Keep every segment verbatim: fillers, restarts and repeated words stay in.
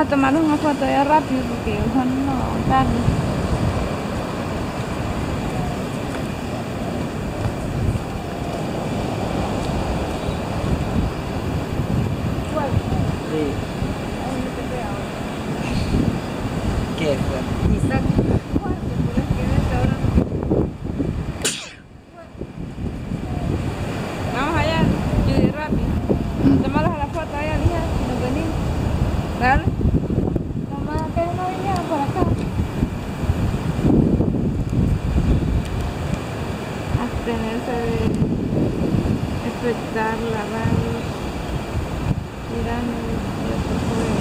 a tomar una foto ya rápido porque son no, tarde. Sí. ¿Qué fue? Está fuerte, pero es que en esta hora no. Vamos allá, Judy, rápido. Tomaros a la foto allá, mija, nos venimos. Dale. Mamá, que no vinieron por acá. Abstenerse de espectar la radio, tirando y otro juego.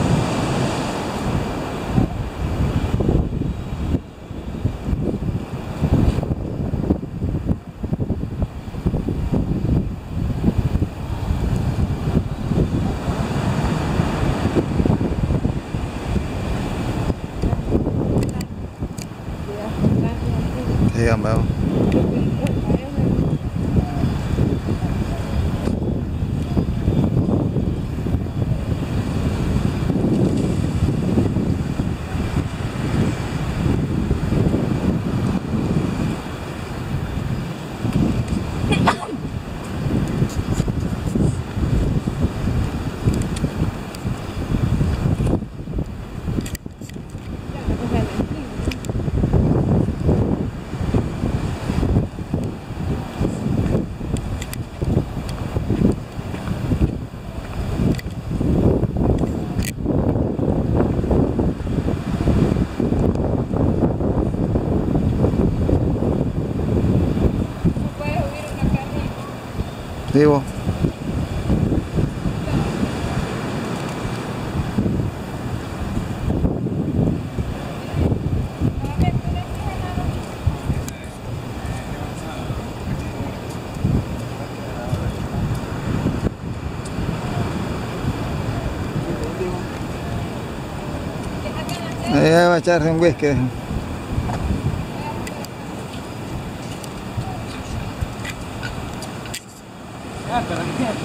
Sí, hombre. Vivo. Ahí va a echarse un whisky. Ah, pero